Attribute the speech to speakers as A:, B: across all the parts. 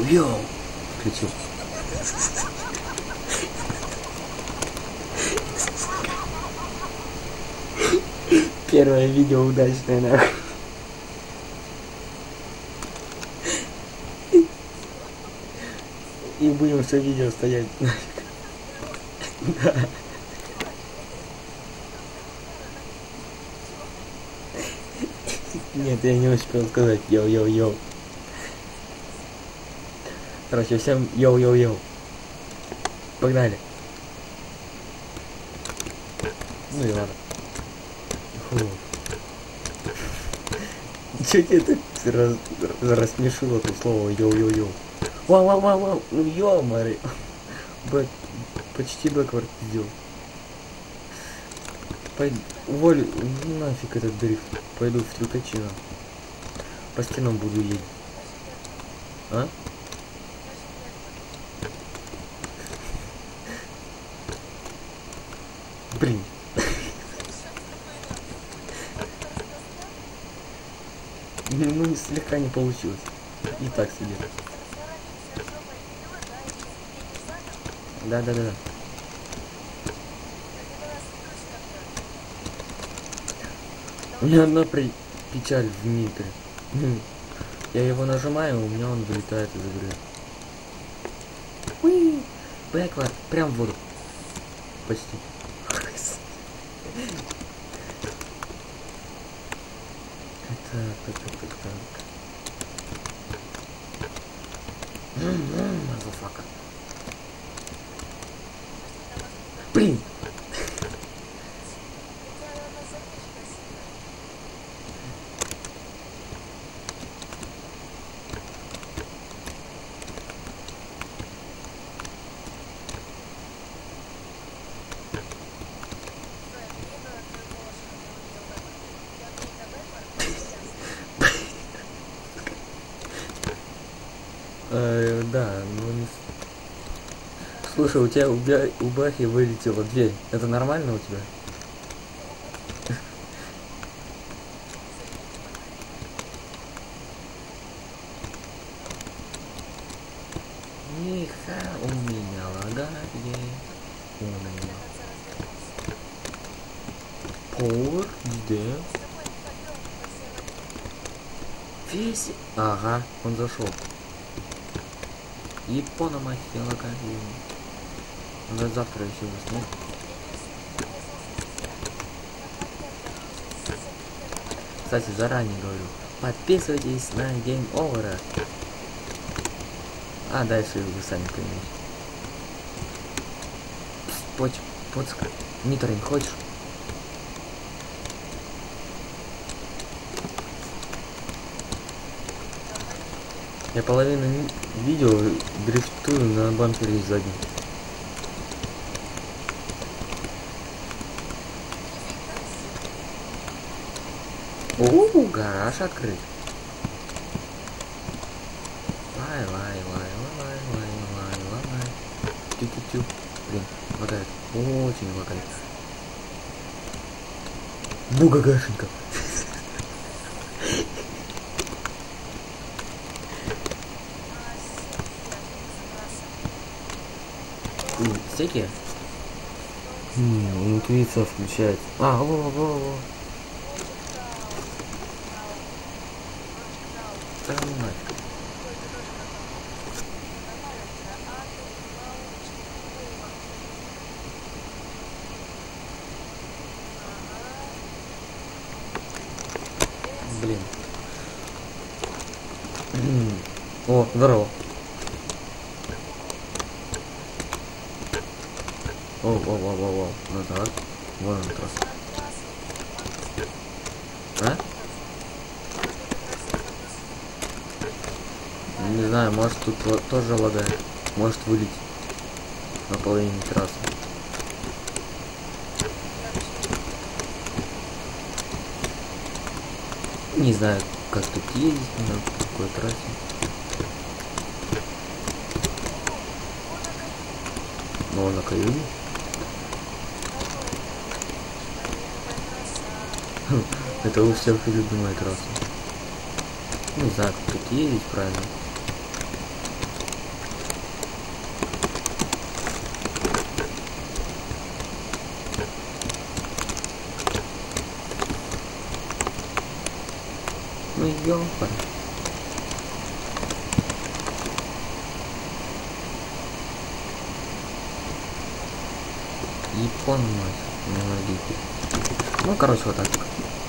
A: Йоу-йоу! Включил. Первое видео удачное, нахуй. И будем все видео стоять. Да. Нет, я не успел сказать йоу-йоу-йоу. Короче, всем йоу-йоу-йоу. Погнали. Ну и ладно. Фу. Чё тебе так рассмешило это слово йоу-йоу-йоу? Вау-вау-вау-вау, ну ё-моё. Почти бэквард сделал. Уволю, нафиг этот дрифт. Пойду в трюкачино. По стенам буду ездить. А? Блин. Ну, слегка не получилось. И так себе. Да. У меня одна печаль в микро. Я его нажимаю, у меня он вылетает из игры. Уи! Бэквард, прям в воду. Почти. Так. Мазафака. Блин! Да, ну не... Слушай, у тебя у Бахи вылетела дверь. Это нормально у тебя? Миха, у меня лагает. У меня. Повар, где? Весь. Ага, он зашел. Япона махила козу. Надо завтра еще заснуть. Кстати, заранее говорю, подписывайтесь на Game Over. А дальше вы сами поймете. Поцка. Нитрин, хочешь? Я половину видео дрифтую на бампере сзади. Гараж открыт. Лай. Тю-тю-тю. Блин, лагает. Очень лагает. Бугагашенька. Стеки? Интуиция включает. Во. Блин. О, здорово. О, назад. Вон он трасса. А? Не знаю, может тут тоже лагает. Может вылететь на половине трассы. Не знаю, как тут ездить, на какой трассе. Но на Каюне. Это у всех любимая трасса. Не знаю, как тут ездить правильно. ёпар. Япон мать. Ну, короче, вот так.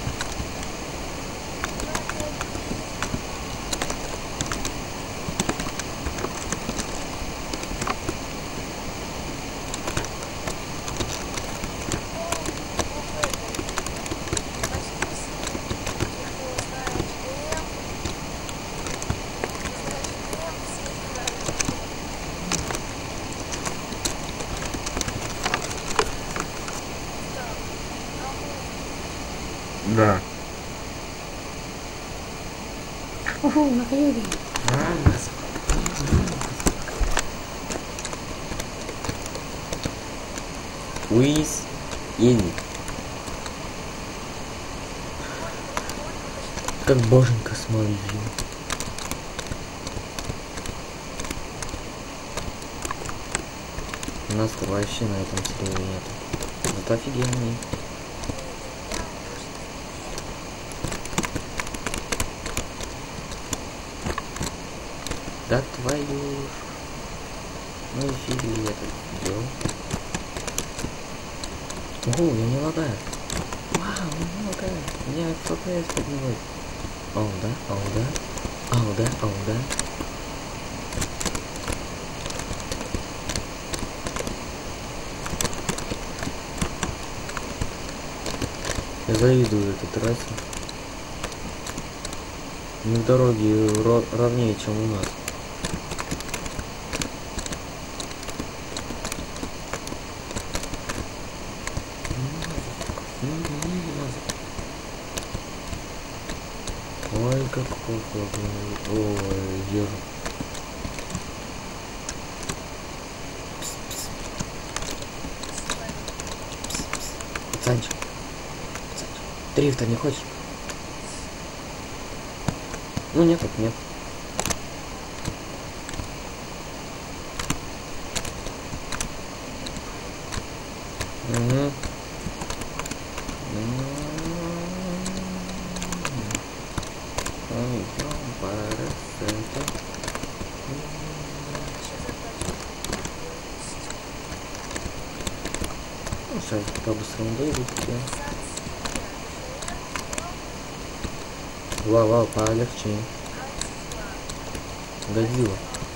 A: Да.
B: Уху, на каюте.
A: Уиз Ин. Как боженька смотрит. У нас вообще на этом сервере нет. Вот офигенный. Да твою ж. Ну и фиг ли я так делал. Ого, я не лагаю. Вау, не лагаю. У меня FPS поднимает. Ау, да, ау, да. Ау, да, ау, да. Я завидую этой трассе. У них дороги ровнее, чем у нас. Ой, как холодно. Ой, езжу. Пацанчик. Дрифта не хочешь? Ну нет, так нет. Угу. Ну, сейчас по-быстрому дойдут. Вау, полегче. Годзилла.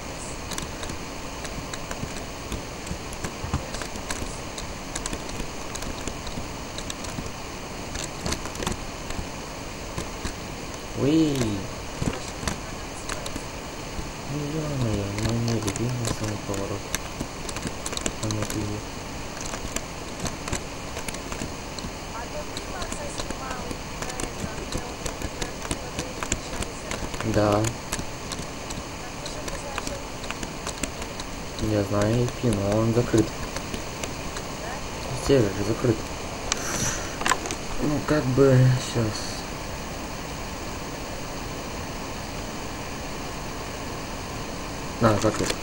A: Уи. Ну ё-моё, мой любимый самый поворот. Самый любимый. Да. Я знаю IP, но он закрыт. Сервер же закрыт. Ну как бы сейчас. На, закрыт.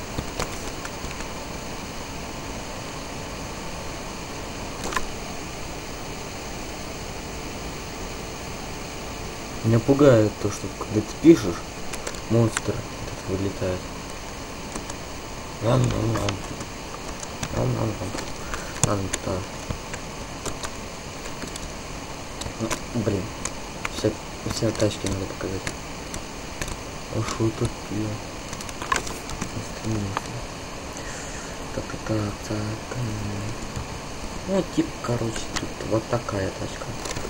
A: Меня пугает то, что когда ты пишешь, монстр этот вылетает. Ладно. Да. Ну, блин. Все тачки надо показать. А что такое? Так. Ну, типа, короче, тут вот такая тачка.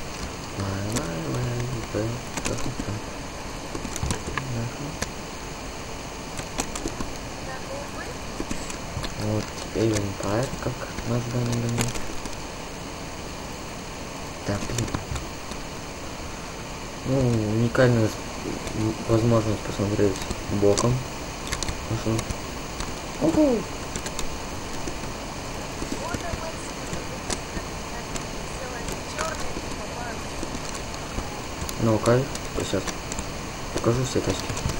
A: Вот теперь Empire, как нас гонит. Так, блин. Ну, уникальная возможность посмотреть боком. Ого! Ну-ка, сейчас покажу все тачки.